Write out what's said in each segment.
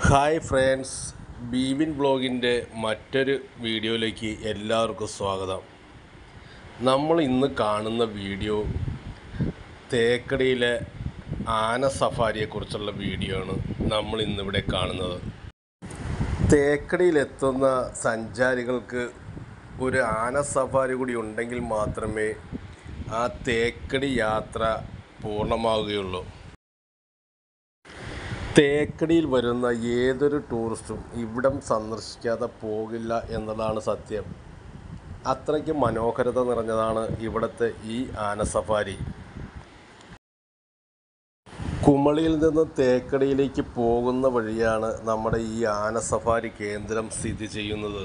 Hi friends, ബീവിൻ ബ്ലോഗിൻ്റെ മറ്റൊരു വീഡിയോയിലേക്ക് എല്ലാവർക്കും സ്വാഗതം. നമ്മൾ ഇന്ന് കാണുന്ന വീഡിയോ തേക്കടിയിലെ ആന സഫാരിയെക്കുറിച്ചുള്ള വീഡിയോ ആണ് നമ്മൾ ഇന്നിവിടെ കാണുന്നത്. തേക്കടിയിലെത്തുന്ന സഞ്ചാരികൾക്ക് ഒരു ആന സഫാരി കൂടി ഉണ്ടെങ്കിൽ മാത്രമേ ആ തേക്കടി യാത്ര പൂർണ്ണമാവുകയുള്ളൂ. തേക്കടിയിൽ വരുന്ന ഏതൊരു ടൂറിസ്റ്റും ഇവിടം സന്ദർശിക്കാതെ പോകില്ല എന്നതാണ് സത്യം. അത്രയ്ക്ക് മനോഹരത നിറഞ്ഞതാണ് ഇവിടുത്തെ ഈ ആന സഫാരി. കുമളിയിൽ നിന്ന് തേക്കടിയിലേക്ക് പോകുന്ന വഴിയാണ് നമ്മുടെ ഈ ആന സഫാരി കേന്ദ്രം സ്ഥിതി ചെയ്യുന്നത്.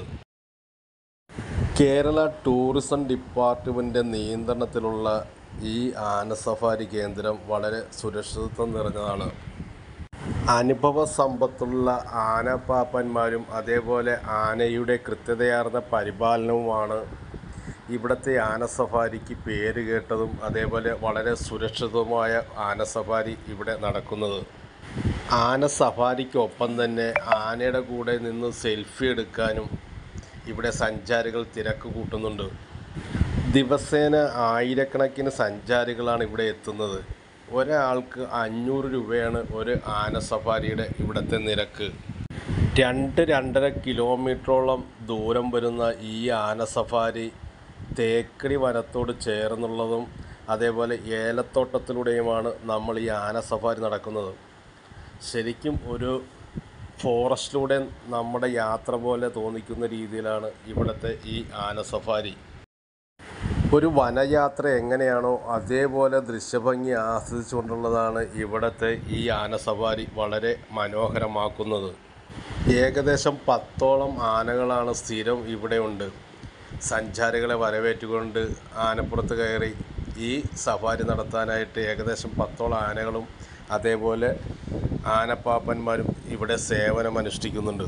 കേരള ടൂറിസം ഡിപ്പാർട്ട്മെൻറ്റ് നിയന്ത്രണത്തിലുള്ള ഈ ആന സഫാരി കേന്ദ്രം വളരെ സുരക്ഷിതത്വം നിറഞ്ഞതാണ്. അനുഭവ സമ്പത്തുള്ള ആനപ്പാപ്പന്മാരും അതേപോലെ ആനയുടെ കൃത്യതയാർന്ന പരിപാലനവുമാണ് ഇവിടുത്തെ ആന സഫാരിക്ക് പേര് കേട്ടതും അതേപോലെ വളരെ സുരക്ഷിതവുമായ ആന സഫാരി ഇവിടെ നടക്കുന്നത്. ആന സഫാരിക്കൊപ്പം തന്നെ ആനയുടെ കൂടെ നിന്ന് സെൽഫി എടുക്കാനും ഇവിടെ സഞ്ചാരികൾ തിരക്ക് കൂട്ടുന്നുണ്ട്. ദിവസേന ആയിരക്കണക്കിന് സഞ്ചാരികളാണ് ഇവിടെ എത്തുന്നത്. ഒരാൾക്ക് 500 രൂപയാണ് ഒരു ആന സഫാരിയുടെ ഇവിടുത്തെ നിരക്ക്. 2-2.5 കിലോമീറ്ററോളം ദൂരം വരുന്ന ഈ ആന സഫാരി തേക്കടി വനത്തോട് ചേർന്നുള്ളതും അതേപോലെ ഏലത്തോട്ടത്തിലൂടെയുമാണ് നമ്മൾ ഈ ആന സഫാരി നടക്കുന്നത്. ശരിക്കും ഒരു ഫോറസ്റ്റിലൂടെ നമ്മുടെ യാത്ര പോലെ തോന്നിക്കുന്ന രീതിയിലാണ് ഇവിടുത്തെ ഈ ആന സഫാരി. ഒരു വനയാത്ര എങ്ങനെയാണോ അതേപോലെ ദൃശ്യഭംഗി ആസ്വദിച്ചുകൊണ്ടുള്ളതാണ് ഇവിടുത്തെ ഈ ആന സഫാരി വളരെ മനോഹരമാക്കുന്നത്. ഏകദേശം 10ഓളം ആനകളാണ് സ്ഥിരം ഇവിടെ ഉണ്ട്. സഞ്ചാരികളെ വരവേറ്റുകൊണ്ട് ആനപ്പുറത്ത് കയറി ഈ സഫാരി നടത്താനായിട്ട് ഏകദേശം 10ഓളം ആനകളും അതേപോലെ ആനപ്പാപ്പന്മാരും ഇവിടെ സേവനമനുഷ്ഠിക്കുന്നുണ്ട്.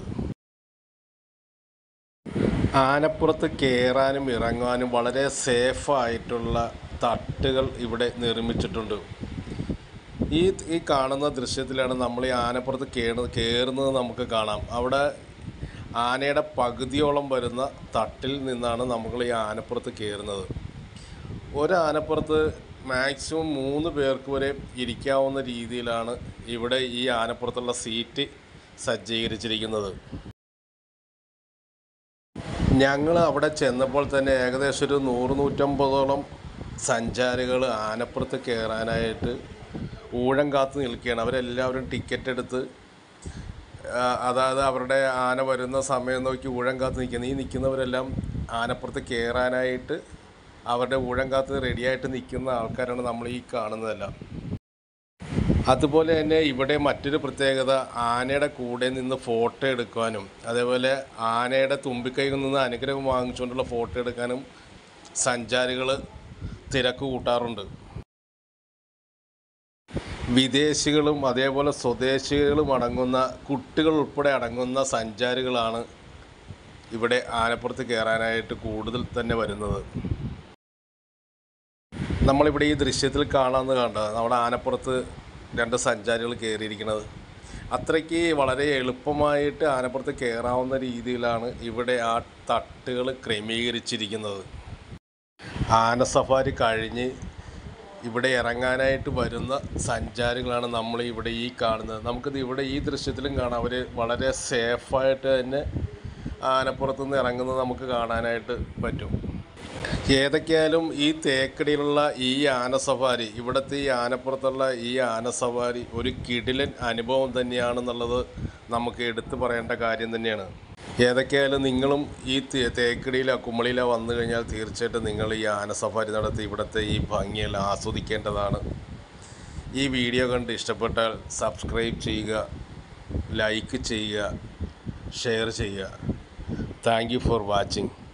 ആനപ്പുറത്ത് കയറാനും ഇറങ്ങാനും വളരെ സേഫായിട്ടുള്ള തട്ടുകൾ ഇവിടെ നിർമ്മിച്ചിട്ടുണ്ട്. ഈ കാണുന്ന ദൃശ്യത്തിലാണ് നമ്മൾ ഈ ആനപ്പുറത്ത് കയറുന്നത് നമുക്ക് കാണാം. അവിടെ ആനയുടെ പകുതിയോളം വരുന്ന തട്ടിൽ നിന്നാണ് നമ്മൾ ഈ ആനപ്പുറത്ത് കയറുന്നത്. ഒരു ആനപ്പുറത്ത് മാക്സിമം 3 പേർക്ക് വരെ ഇരിക്കാവുന്ന രീതിയിലാണ് ഇവിടെ ഈ ആനപ്പുറത്തുള്ള സീറ്റ് സജ്ജീകരിച്ചിരിക്കുന്നത്. ഞങ്ങൾ അവിടെ ചെന്നപ്പോൾ തന്നെ ഏകദേശം ഒരു 100-150ഓളം സഞ്ചാരികൾ ആനപ്പുറത്ത് കയറാനായിട്ട് ഊഴം കാത്ത് നിൽക്കുകയാണ്. അവരെല്ലാവരും ടിക്കറ്റ് എടുത്ത് അതായത് അവരുടെ ആന വരുന്ന സമയം നോക്കി ഊഴം കാത്ത് നിൽക്കുന്നത്. ഈ നിൽക്കുന്നവരെല്ലാം ആനപ്പുറത്ത് കയറാനായിട്ട് അവരുടെ ഊഴം കാത്ത് റെഡിയായിട്ട് നിൽക്കുന്ന ആൾക്കാരാണ് നമ്മൾ ഈ കാണുന്നതെല്ലാം. അതുപോലെ തന്നെ ഇവിടെ മറ്റൊരു പ്രത്യേകത, ആനയുടെ കൂടെ നിന്ന് ഫോട്ടോ എടുക്കാനും അതേപോലെ ആനയുടെ തുമ്പിക്കൈയിൽ നിന്ന് അനുഗ്രഹം വാങ്ങിച്ചുകൊണ്ടുള്ള ഫോട്ടോ എടുക്കാനും സഞ്ചാരികൾ തിരക്ക് കൂട്ടാറുണ്ട്. വിദേശികളും അതേപോലെ സ്വദേശികളും അടങ്ങുന്ന കുട്ടികൾ ഉൾപ്പെടെ അടങ്ങുന്ന സഞ്ചാരികളാണ് ഇവിടെ ആനപ്പുറത്ത് കയറാനായിട്ട് കൂടുതൽ തന്നെ വരുന്നത്. നമ്മളിവിടെ ഈ ദൃശ്യത്തിൽ കാണാമെന്ന് കണ്ടത് നമ്മുടെ ആനപ്പുറത്ത് 2 സഞ്ചാരികൾ കയറിയിരിക്കുന്നത്. അത്രയ്ക്ക് വളരെ എളുപ്പമായിട്ട് ആനപ്പുറത്ത് കയറാവുന്ന രീതിയിലാണ് ഇവിടെ ആ തട്ടുകൾ ക്രമീകരിച്ചിരിക്കുന്നത്. ആന സഫാരി കഴിഞ്ഞ് ഇവിടെ ഇറങ്ങാനായിട്ട് വരുന്ന സഞ്ചാരികളാണ് നമ്മൾ ഇവിടെ ഈ കാണുന്നത്. നമുക്കിത് ഇവിടെ ഈ ദൃശ്യത്തിലും കാണാം. അവർ വളരെ സേഫായിട്ട് തന്നെ ആനപ്പുറത്തുനിന്ന് ഇറങ്ങുന്നത് നമുക്ക് കാണാനായിട്ട് പറ്റും. ഏതൊക്കെയായാലും ഈ തേക്കടിയിലുള്ള ഈ ആന സഫാരി, ഇവിടുത്തെ ഈ ആനപ്പുറത്തുള്ള ഈ ആന സഫാരി ഒരു കിടിലൻ അനുഭവം തന്നെയാണെന്നുള്ളത് നമുക്ക് എടുത്തു പറയേണ്ട കാര്യം തന്നെയാണ്. ഏതൊക്കെയായാലും നിങ്ങളും ഈ തേക്കടിയിലോ കുമളിയിലോ വന്നു കഴിഞ്ഞാൽ തീർച്ചയായിട്ടും നിങ്ങൾ ഈ ആന സഫാരി നടത്തി ഇവിടുത്തെ ഈ ഭംഗിയെല്ലാം ആസ്വദിക്കേണ്ടതാണ്. ഈ വീഡിയോ കണ്ട് ഇഷ്ടപ്പെട്ടാൽ സബ്സ്ക്രൈബ് ചെയ്യുക, ലൈക്ക് ചെയ്യുക, ഷെയർ ചെയ്യുക. Thank you for watching.